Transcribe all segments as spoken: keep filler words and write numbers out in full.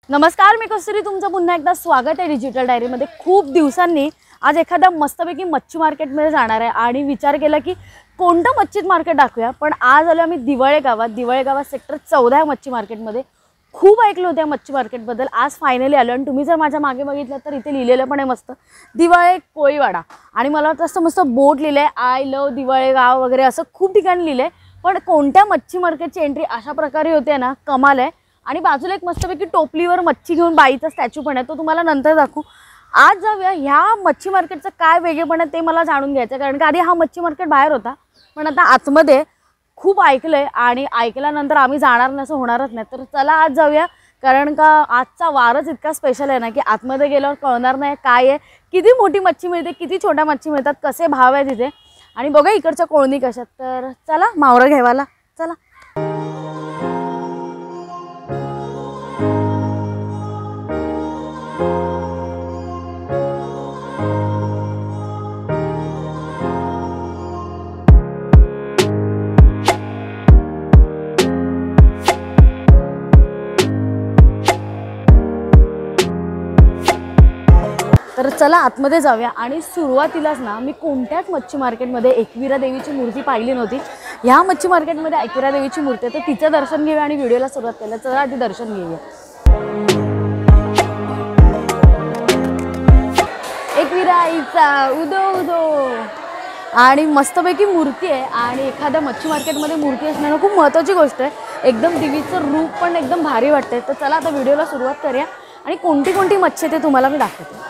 नमस्कार, मी कस्तुरी, तुमचं पुन्हा एकदा स्वागत आहे डिजिटल डायरीमध्ये। खूप दिवसांनी आज एखादा मस्तपैकी मच्छी मार्केटमध्ये जाणार आहे आणि विचार केला की कोणतं मच्छी मार्केट दाखवूया। पण आज आलो आम्ही दिवाळे गावात दिवाळे गावात सेक्टर चौदा मच्छी मार्केटमध्ये। खूप ऐकलं होतं मच्छी मार्केटबद्दल, आज फायनली आलो। आणि तुम्ही जर माझ्या मागे बघितलं तर इथे लिहिलेलं पण आहे मस्त दिवाळे कोळीवाडा, आणि मला तसं मस्त बोर्ड लिहिलंय आय लव दिवाळे गाव वगैरे असं खूप ठिकाणी लिहिलंय। पण कोणत्या मच्छी मार्केटची एंट्री अशा प्रकारे होते ना, कमाल आहे। आणि बाजूला एक मस्तपैकी टोपलीवर मच्छी घेऊन बाईचा स्टॅच्यू पण आहे, तो तुम्हाला नंतर दाखवू। आज जाऊया ह्या मच्छी मार्केटचं काय वेगळेपण आहे ते मला जाणून घ्यायचं, कारण का आधी हा मच्छी मार्केट बाहेर होता, पण आता आतमध्ये खूप ऐकलंय आणि ऐकल्यानंतर आम्ही जाणार नाही असं होणारच नाही। तर चला आज जाऊया, कारण का आजचा वारच इतका स्पेशल आहे ना की आतमध्ये गेल्यावर कळणार नाही काय आहे, किती मोठी मच्छी मिळते, किती छोट्या मच्छी मिळतात, कसे भाव आहे तिथे, आणि बघा इकडच्या कोळणी कशा। तर चला मावरं घ्यावाला, चला। तर चला आतमध्ये जाऊया। आणि सुरुवातीलाच ना मी कोणत्याच मच्छी मार्केटमध्ये एकविरा देवीची मूर्ती पाहिली नव्हती। ह्या मच्छी मार्केटमध्ये एकविरा देवीची मूर्ती आहे, तर तिचं दर्शन घेऊया आणि व्हिडिओला सुरुवात केलं। चला आधी दर्शन घेऊया। एकविरा आईचा उदो उदो, आणि मस्तपैकी मूर्ती आहे। आणि एखाद्या मच्छी मार्केटमध्ये मूर्ती असणं खूप महत्त्वाची गोष्ट आहे। एकदम देवीचं रूप पण एकदम भारी वाटतंय। तर चला आता व्हिडिओला सुरुवात करूया आणि कोणती कोणती मच्छी ते तुम्हाला मी दाखवते।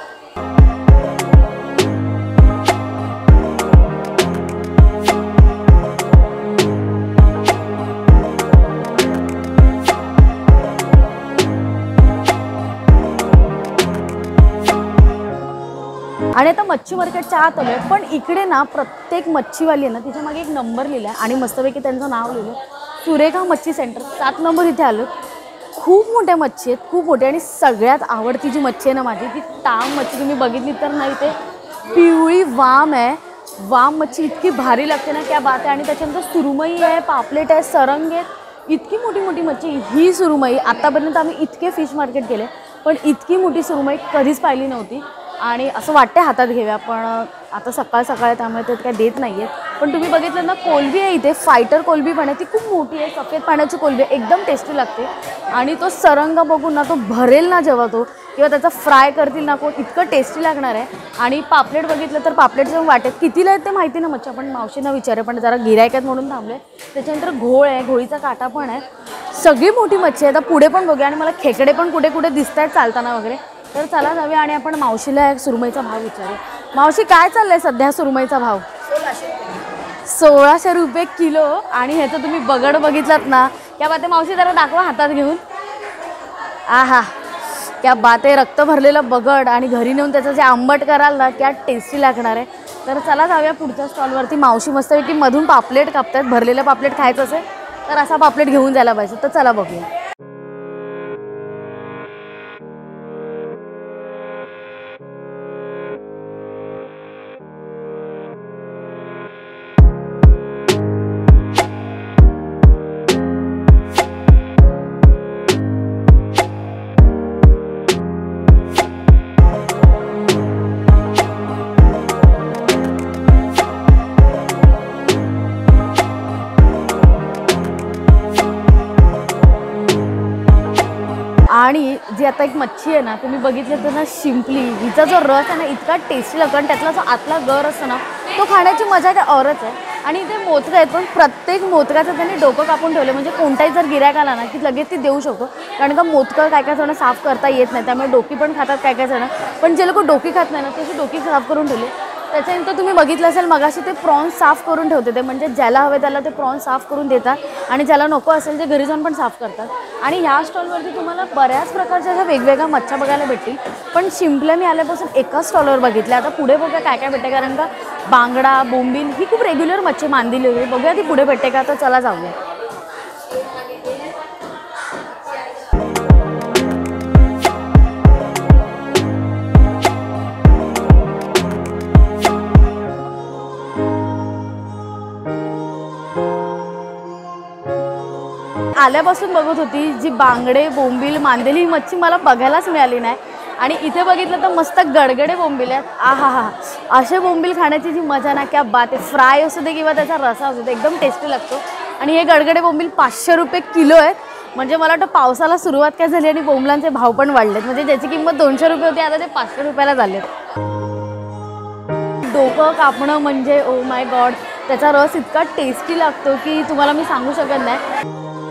आणि आता मच्छी मार्केटच्या आत आलोय, पण इकडे ना प्रत्येक मच्छीवाली आहे ना तिच्या मागे एक नंबर लिहिला आहे आणि मस्तपैकी त्यांचं नाव लिहिलं सुरेखा मच्छी सेंटर, सात नंबर इथे आलो। खूप मोठ्या मच्छी आहेत, खूप मोठ्या, आणि सगळ्यात आवडती जी मच्छी आहे ना माझी ती ताम मच्छी। तुम्ही बघितली तर नाही, ते पिवळी वाम आहे। वाम मच्छी इतकी भारी लागते ना, क्या बात आहे। आणि त्याच्यानंतर सुरमई आहे, पापलेट आहे, सरंग आहेत, इतकी मोठी मोठी मच्छी। ही सुरमई आतापर्यंत आम्ही इतके फिश मार्केट केले, पण इतकी मोठी सुरमई कधीच पाहिली नव्हती। आणि असं वाटते हातात घेऊया, पण आता सकाळ सकाळ त्यामुळे ते काय देत नाही आहेत। पण तुम्ही बघितलं ना कोलबी आहे इथे, फायटर कोलबी पण आहे, ती खूप मोठी आहे, सफेद पाण्याची कोलबी आहे, एकदम टेस्टी लागते। आणि तो सरंग बघून ना तो भरेल ना जेव्हा तो, किंवा त्याचा फ्राय करतील ना कोण, इतकं टेस्टी लागणार आहे। आणि पापलेट बघितलं तर पापलेट जेव्हा वाटेत कितीला आहेत ते माहिती ना मच्छी, आपण मावशींना विचारे, पण जरा गिरायकात म्हणून थांबले। त्याच्यानंतर घोळ आहे, घोळीचा काटा पण आहे, सगळी मोठी मच्छी आहे। आता पुढे पण बघूया, आणि मला खेकडे पण कुठे कुठे दिसत आहेत चालताना वगैरे। तर चला जाऊया आणि आपण मावशीला एक सुरमईचा भाव विचारू। मावशी, काय चाललंय सध्या सुरमईचा भाव? सोळाशे रुपये किलो। आणि ह्याचं तुम्ही बगड बघितलात ना, क्या बात आहे मावशी, जरा दाखवा हातात घेऊन। आहा, क्या बात आहे, रक्त भरलेलं बगड, आणि घरी नेऊन त्याचं जे आंबट कराल ना क्या टेस्टी लागणार आहे। तर चला जाऊया पुढच्या स्टॉलवरती। मावशी मस्तपैकी मधून पापलेट कापतात, भरलेलं पापलेट खायचं असेल तर असा पापलेट घेऊन जायला पाहिजे। तर चला बघूया। आणि जी आता एक मच्छी आहे ना, तुम्ही बघितलं तर ना शिंपली, हिचा जो रस आहे ना इतका टेस्टी लागतो, आणि त्यातला जो आतला गर असतो ना तो खाण्याची मजा काय औरच आहे। आणि इथे मोदकं आहेत, पण प्रत्येक मोदकाचं त्यांनी डोकं कापून ठेवलं, म्हणजे कोणताही जर गिऱ्हाईक आला ना की लगेच ती देऊ शकतो। कारण का मोदकं काय काय जण साफ करता येत नाही, त्यामुळे डोकी पण खातात काय काय जण, पण जे लोक डोकी खात नाही ना त्याची डोकी साफ करून ठेवली। त्याच्यानंतर तुम्ही बघितलं असेल मगाशी ते प्रॉन्स साफ करून ठेवते ते, म्हणजे ज्याला हवे त्याला ते प्रॉन्स साफ करून देतात, आणि ज्याला नको असेल ते घरी जाऊन पण साफ करतात। आणि ह्या स्टॉलवरती तुम्हाला बऱ्याच प्रकारच्या अशा वेगवेगळ्या मच्छ्या बघायला भेटतील, पण शिंपल्या मी आल्यापासून एकाच स्टॉलवर बघितल्या। आता पुढे बघा काय काय भेटते, कारण का बांगडा, बोंबील ही खूप रेग्युलर मच्छी मांदिली होती, बघूया ती पुढे भेटते का। तर चला जाऊया। आल्यापासून बघत होती, जी बांगडे बोंबील मांदेली ही मच्छी मला बघायलाच मिळाली नाही. आणि इथे बघितलं तर मस्त गडगडे बोंबील आहेत. आ हा हा असे बोंबील खाण्याची जी मजा ना क्या बात आहे. फ्राय असू दे किंवा त्याचा रसा असू दे एकदम टेस्टी लागतो. आणि हे गडगडे बोंबील पाचशे रुपये किलो आहेत. म्हणजे मला वाटतं पावसाला सुरुवात काय झाली आणि बोंबलांचे भाव पण वाढलेत. म्हणजे ज्याची किंमत दोनशे रुपये होती आता ते पाचशे रुपयाला झालेत. डोकं कापणं म्हणजे ओ माय गॉड, त्याचा रस इतका टेस्टी लागतो की तुम्हाला मी सांगू शकत नाही.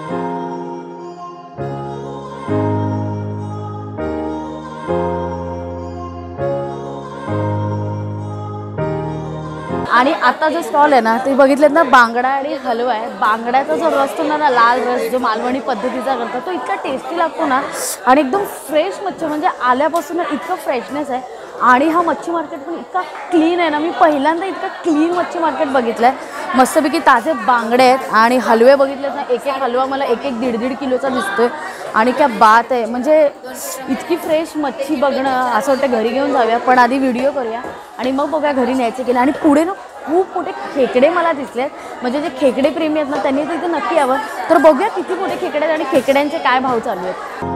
आणि आता जो स्टॉल आहे ना ते बघितलेत ना, बांगडा आणि हलवा आहे. बांगड्याचा जो रस असतो ना, लाल रस जो मालवणी पद्धतीचा करतात तो इतका टेस्टी लागतो ना. आणि एकदम फ्रेश मच्छी, म्हणजे आल्यापासून इतकं फ्रेशनेस आहे. आणि हा मच्छी मार्केट पण इतका क्लीन आहे ना, मी पहिल्यांदा इतकं क्लीन मच्छी मार्केट बघितलं आहे. मस्तपैकी ताजे बांगडे आहेत आणि हलवे बघितलेत ना, एक एक हलवा मला एक एक दीड दीड किलोचा दिसतोय. आणि क्या बात आहे, म्हणजे इतकी फ्रेश मच्छी बघणं असं वाटतं घरी घेऊन जाऊया. पण आधी व्हिडिओ करूया आणि मग बघूया घरी न्यायचे केलं. आणि पुढे ना खूप मोठे खेकडे मला दिसलेत. म्हणजे जे खेकडे प्रेमी आहेत ना त्यांनी तर इथे नक्की यावं. तर बघूया किती मोठे खेकडे आहेत आणि खेकड्यांचे काय भाव चालू आहेत.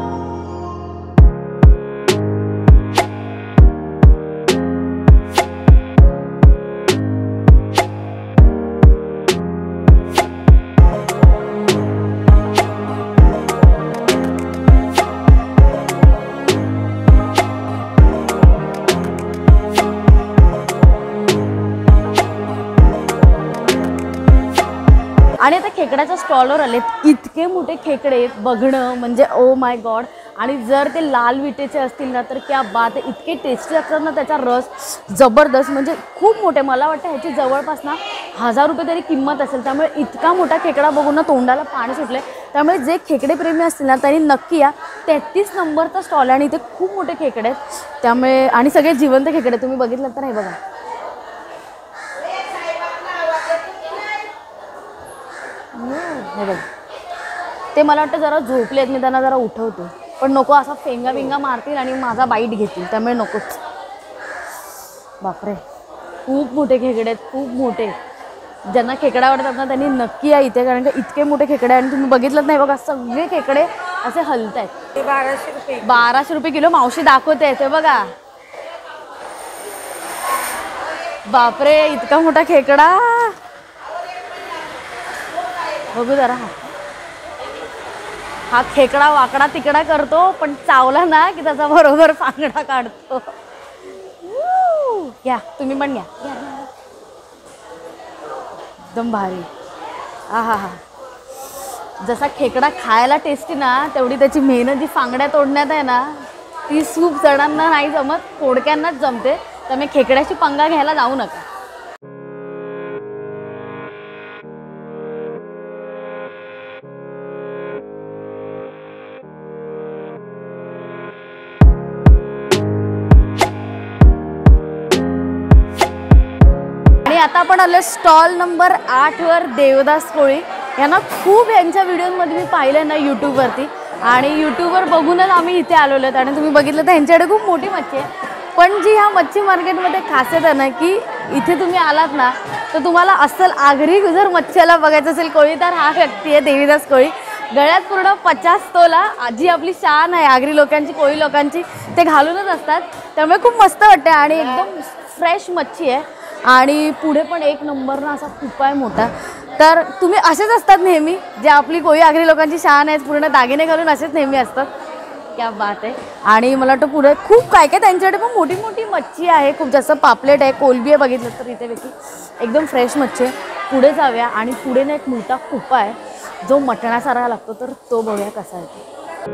आणि आता खेकड्याच्या स्टॉलवर आलेत. इतके मोठे खेकडे बघणं म्हणजे ओ माय गॉड. आणि जर ते लाल विटेचे असतील ना तर क्या बात आहे, इतके टेस्टी असतात ना, त्याचा रस जबरदस्त. म्हणजे खूप मोठे, मला वाटतं ह्याची जवळपास ना हजार रुपये तरी किंमत असेल. त्यामुळे इतका मोठा खेकडा बघून ना तोंडाला पाणी सुटले. त्यामुळे जे खेकडे प्रेमी असतील ना त्यांनी नक्की या. तेहतीस नंबरचा स्टॉल आहे आणि इथे खूप मोठे खेकडे आहेत. त्यामुळे आणि सगळे जिवंत खेकडे तुम्ही बघितलं तर नाही बघा. हे बघ, ते मला वाटतं जरा झोपलेत, मी त्यांना जरा उठवतो. पण नको, असा फेंगा बिंगा मारतील आणि माझा बाईट घेतील, त्यामुळे नकोच. बापरे, खूप मोठे खेकडे आहेत, खूप मोठे. ज्यांना खेकडा आवडतात ना त्यांनी नक्की या इथे, कारण का इतके मोठे खेकडे आणि तुम्ही बघितलं नाही बघा, सगळे खेकडे असे हलत आहेत. बाराशे रुपये बाराशे रुपये किलो मावशी दाखवते ते बघा. बापरे, इतका मोठा खेकडा. बघू जरा. हा हा खेकडा वाकडा तिकडा करतो, पण चावला ना की त्याचा बरोबर पांगडा काढतो. घ्या तुम्ही पण घ्या, एकदम भारी. हा हा हा जसा खेकडा खायला टेस्टी ना, तेवढी त्याची मेहनत जी फांगड्या तोडण्यात आहे ना, ती सूप जणांना नाही जमत, कोडक्यांनाच जमते. त्यामुळे खेकड्याची पंगा घ्यायला जाऊ नका. आता आपण आलो स्टॉल नंबर आठ वर, देवदास कोळी यांना खूप यांच्या व्हिडिओमध्ये मी पाहिलं ना यूट्यूबवरती, आणि यूट्यूबवर बघूनच आम्ही इथे आलेलो आहेत. आणि तुम्ही बघितलं तर यांच्याकडे खूप मोठी मच्छी आहे. पण जी ह्या मच्छी मार्केटमध्ये खासियत आहे ना, की इथे तुम्ही आलात ना तर तुम्हाला अस्सल आगरी जर मच्छीला बघायचं असेल कोळी, तर हा व्यक्ती आहे देवीदास कोळी. गळ्यात पूर्ण पचास तोला जी आपली शान आहे आगरी लोकांची, कोळी लोकांची, ते घालूनच असतात. त्यामुळे खूप मस्त वाटते आणि एकदम फ्रेश मच्छी आहे. आणि पुढे पण एक नंबर ना असा खूप आहे मोठा. तर तुम्ही असेच असतात नेहमी, जे आपली कोळी आगरी लोकांची शान आहे, पूर्ण दागिने घालून असेच नेहमी असतात. क्या बात आहे. आणि मला वाटतं पुढे खूप काय काय त्यांच्याकडे पण मोठी मोठी मच्छी आहे, खूप जास्त पापलेट आहे, कोलंबी आहे. बघितलं तर इथे पैकी एकदम फ्रेश मच्छी आहे. पुढे जाऊया आणि पुढे ना एक मोठा खूपा आहे जो मटणासारखा लागतो, तर तो बघूया कसा आहे तो.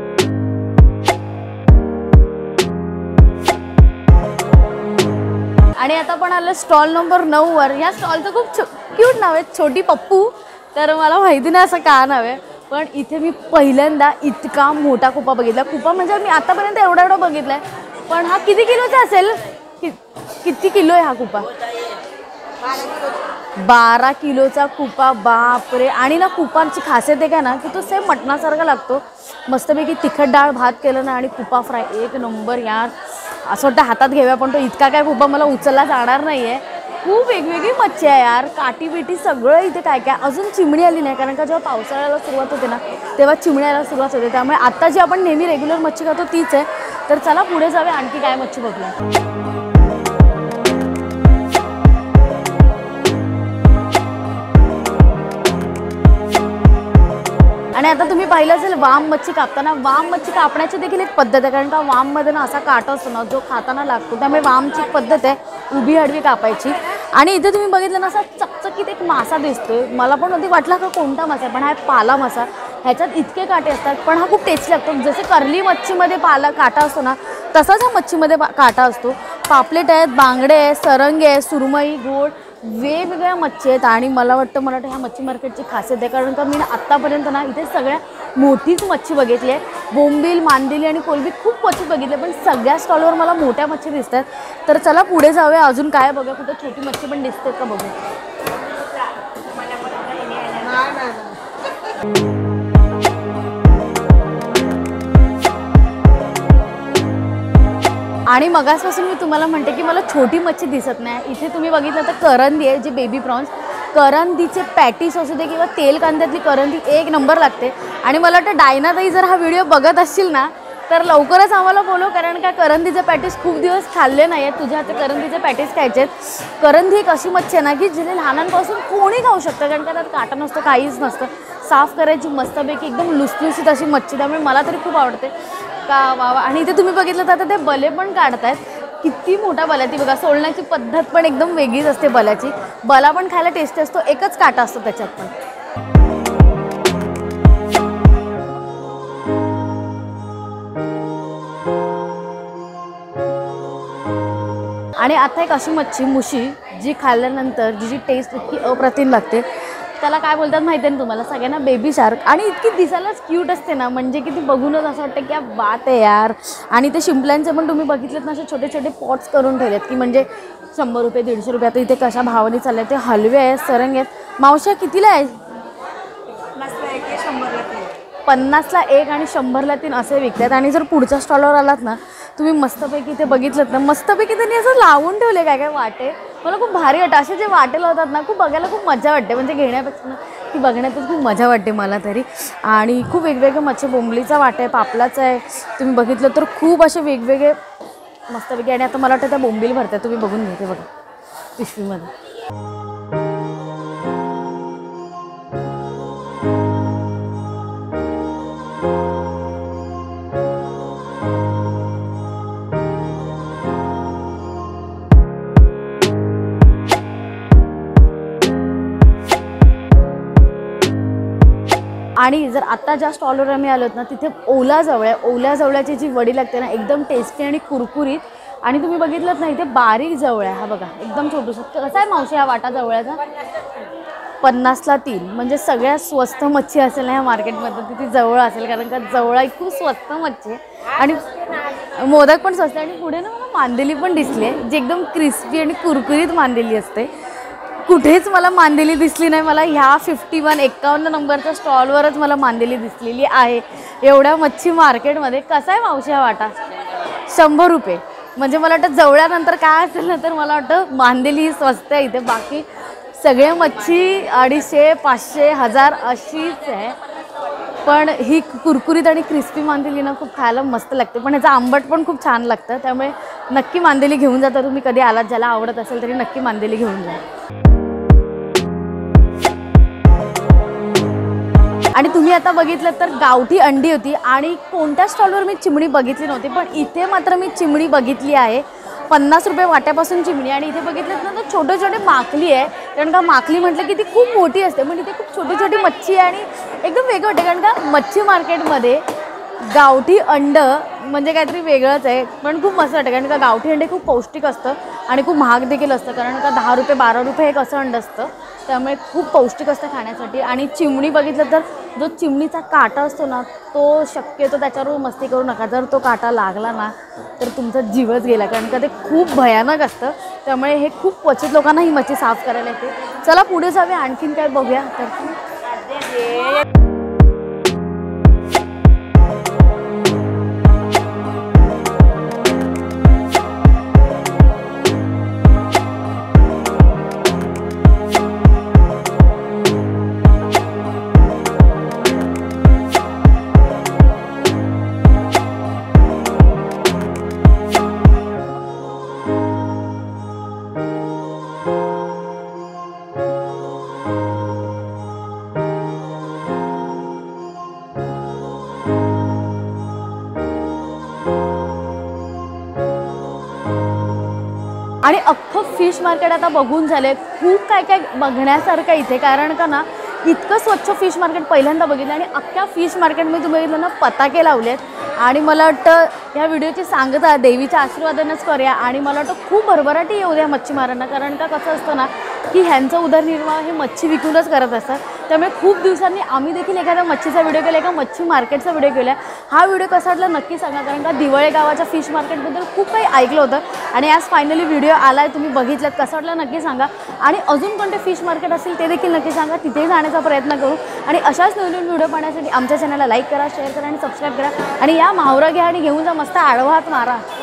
आणि आता पण आलं स्टॉल नंबर नऊ वर. या स्टॉलचं खूप क्यूट नाव आहे, छोटी पप्पू. तर मला माहिती नाही असं का नाव आहे, पण इथे मी पहिल्यांदा इतका मोठा कुपा बघितला. कुपा म्हणजे मी आतापर्यंत एवढा एवढा बघितलाय, पण हा किती किलोचा असेल? कि किती किलो आहे हा कुपा? बारा किलोचा कुपा. बापरे. आणि ना कुपाची खासियत आहे का ना, की तो सेम मटणासारखा लागतो. मस्तपैकी तिखट डाळ भात केलं ना आणि कुपा फ्राय, एक नंबर यार. असं वाटतं हातात घ्याव्या, पण तो इतका काय कुपा मला उचलला जाणार नाही आहे. खूप वेगवेगळी मच्छी आहे यार, काठी बिटी सगळं इथे काय काय. अजून चिमणी आली नाही, कारण का जेव्हा पावसाळ्याला सुरुवात होते ना तेव्हा चिमणी यायला सुरुवात होते. त्यामुळे आता जी आपण नेहमी रेग्युलर मच्छी खातो तीच आहे. तर चला पुढे जाऊया, आणखी काय मच्छी बघूया. आणि आता तुम्ही पाहिलं असेल वाम मच्छी कापताना, वाम मच्छी कापण्याची देखील एक पद्धत आहे. कारण का वाममध्ये ना असा काटा असतो ना जो खाताना लागतो, त्यामुळे वामची पद्धत आहे उभी आडवी कापायची. आणि इथे तुम्ही बघितलं ना असा चकचकीत एक मासा दिसतोय. मला पण कधी वाटला का कोणता मासा आहे, पण हा पाला मासा. ह्याच्यात इतके काटे असतात पण हा खूप टेस्टी लागतो. जसे कर्ली मच्छीमध्ये पाला काटा असतो ना तसाच हा मच्छीमध्ये काटा असतो. पापलेट आहेत, बांगडे आहे, सरंगे आहे, सुरमई, गोड, वेगवेगळ्या मच्छी आहेत. आणि मला वाटतं मला वाटतं ह्या मच्छी मार्केटची खासियत आहे, कारण का मी आत्तापर्यंत ना इथे सगळ्या मोठीच मच्छी बघितली आहे. बोंबील, मांदेली आणि कोलंबी खूप मच्छी बघितली, पण सगळ्या स्टॉलवर मला मोठ्या मच्छी दिसत आहेत. तर चला पुढे जाऊया, अजून काय बघूया, कुठं छोटी मच्छी पण दिसते का बघूया. आणि मगासपासून मी तुम्हाला म्हणते की मला छोटी मच्छी दिसत नाही. इथे तुम्ही बघितलं तर करंदी आहे, जे बेबी प्रॉन्स. करंदीचे पॅटीस असू दे किंवा तेल कांद्यातली करंदी एक नंबर लागते. आणि मला वाटतं डायनाताई जर हा व्हिडिओ बघत असशील ना तर लवकरच आम्हाला बोलव, कारण का करंदीचे पॅटीस खूप दिवस खाल्ले नाही आहेत. तुझ्या हाते करंदीचे पॅटीस खायचे आहेत. करंदी एक अशी मच्छी आहे ना की जिथे लहानांपासून कोणी खाऊ शकतं, कारण का त्यात काटा नसतो, काहीच नसतं. साफ करायची मस्तपैकी एकदम लुसलुसीत अशी मच्छी, त्यामुळे मला तरी खूप आवडते का वा वा. आणि इथे तुम्ही बघितलं तर आता ते बले पण काढतायत. किती मोठा बला, ती बघा. सोलण्याची पद्धत पण एकदम वेगळीच असते बलाची. बला पण खायला टेस्टी असतो, एकच काटा असतो त्याच्यात पण. आणि आता एक अशी मच्छी मुशी जी खाल्ल्यानंतर जी जी टेस्ट इतकी अप्रतिम लागते, त्याला काय बोलतात माहिती आहे ना तुम्हाला सगळ्यांना, बेबी शार्क. आणि इतकी दिसायलाच क्यूट असते ना, म्हणजे की ती बघूनच असं वाटतं की क्या बात आहे यार. आणि ते शिंपल्यांचे पण तुम्ही बघितलेत ना असे छोटे छोटे पॉट्स करून ठेवलेत, की म्हणजे शंभर रुपये दीडशे रुपये आता इथे कशा भावाने चालले. ते हलवे आहेत, सरंग आहेत. मावशा कितीला आहे? पन्नासला एक आणि शंभरला तीन असे विकतात. आणि जर पुढच्या स्टॉलवर आलात ना तुम्ही मस्तपैकी ते बघितलं ना, मस्तपैकी त्यांनी असं लावून ठेवले काय काय वाटे. मला खूप भारी वाटतं असे जे वाटे लावतात ना, खूप बघायला खूप मजा वाटते. म्हणजे घेण्यापेक्षा ना ती बघण्यातच खूप मजा वाटते मला तरी. आणि खूप वेगवेगळे मच्छी, बोंबलीचा वाटा आहे, पापलाचा आहे, तुम्ही बघितलं तर खूप असे वेगवेगळे मस्तपैकी. आणि आता मला वाटतं त्या बोंबील भरतात, तुम्ही बघून घेते बघा पिशवीमध्ये. आणि जर आता ज्या स्टॉलवर आम्ही आलोत ना तिथे ओला जवळ आहे. ओल्या जवळ्याची जी वडी लागते ना एकदम टेस्टी आणि कुरकुरीत. आणि तुम्ही बघितलं ना इथे बारीक जवळ आहे, हा बघा एकदम छोटूसा. कसा आहे मावशी हा वाटा जवळ्याचा? पन्नासला तीन. म्हणजे सगळ्यात स्वस्त मच्छी असेल ना ह्या मार्केटमध्ये ती जवळ असेल, कारण का जवळ ही खूप स्वस्त मच्छी आहे. आणि मोदक पण स्वस्त. आणि पुढे ना मला मांदेली पण दिसली आहे, जी एकदम क्रिस्पी आणि कुरकुरीत मांदेली असते. कुठेच मला मांदेली दिसली नाही. मला ह्या फिफ्टी वन एक्कावन्न नंबरच्या स्टॉलवरच मला मांदेली दिसलेली आहे एवढ्या मच्छी मार्केटमध्ये. कसा आहे मावशी हा वाटा? शंभर रुपये. म्हणजे मला वाटतं जवळ्यानंतर काय असेल ना तर मला वाटतं मांदेली ही स्वस्त आहे इथे. बाकी सगळे मच्छी अडीचशे, पाचशे, हजार अशीच आहे. पण ही कुरकुरीत आणि क्रिस्पी मांदेली ना खूप खायला मस्त लागते. पण ह्याचं आंबट पण खूप छान लागतं. त्यामुळे नक्की मांदेली घेऊन जा. तर तुम्ही कधी आलात, ज्याला आवडत असेल तरी नक्की मांदेली घेऊन जा. आणि तुम्ही आता बघितलं तर गावठी अंडी होती. आणि कोणत्या स्टॉलवर मी चिमणी बघितली नव्हती, पण इथे मात्र मी चिमणी बघितली आहे. पन्नास रुपये वाट्यापासून चिमणी. आणि इथे बघितलं ना तर छोटे छोटे माकली आहे, कारण का माकली म्हटलं की ती खूप मोठी असते, पण इथे खूप छोटी छोटी मच्छी आहे. आणि एकदम वेगळं वाटते, कारण का मच्छी मार्केटमध्ये गावठी अंड म्हणजे काहीतरी वेगळंच आहे. पण खूप मस्त वाटतं, कारण का गावठी अंडे खूप पौष्टिक असतं आणि खूप महाग देखील असतं. कारण का दहा रुपये बारा रुपये एक असं अंड असतं, त्यामुळे खूप पौष्टिक असतं खाण्यासाठी. आणि चिमणी बघितलं तर जो चिमणीचा काटा असतो ना तो शक्यतो त्याच्यावर मस्ती करू नका. जर तो काटा लागला ना तर तुमचा जीवच गेला, कारण का ते खूप भयानक असतं. त्यामुळे हे खूप क्वचित लोकांना ही मच्छी साफ करायला येते. चला पुढे जाऊया, आणखीन काय बघूया. तर आणि अख्खं फिश मार्केट आता बघून झाले. खूप काय काय बघण्यासारखं इथे, कारण का ना इतकं स्वच्छ फिश मार्केट पहिल्यांदा बघितलं. आणि अख्ख्या फिश मार्केटमध्ये तुम्ही बघितलं ना पताके लावले आहेत. आणि मला वाटतं ह्या व्हिडिओची सांगता देवीच्या आशीर्वादानंच करूया. आणि मला वाटतं खूप भरभराटी येऊ द्या मच्छीमारांना, कारण का कसं असतं ना की ह्यांचा उदरनिर्वाह हे मच्छी विकूनच करत असतात. त्यामुळे खूप दिवसांनी आम्ही देखील एखाद्या मच्छीचा व्हिडिओ केला, एका मच्छी मार्केटचा व्हिडिओ केला. हा व्हिडिओ कसा वाटला नक्की सांगा, कारण का दिवाळे गावाच्या फिश मार्केटबद्दल खूप काही ऐकलं होतं आणि आज फायनली व्हिडिओ आला आहे. तुम्ही बघितलं कसं वाटलं नक्की सांगा. आणि अजून कोणते फिश मार्केट असेल ते देखील नक्की सांगा, तिथेही जाण्याचा प्रयत्न करू. आणि अशाच नवीन नवीन व्हिडिओ पाहण्यासाठी आमच्या चॅनलला लाईक करा, शेअर करा आणि सबस्क्राईब करा. आणि या मावरा घ्या आणि घेऊन जा, मस्त आडवा हात मारा.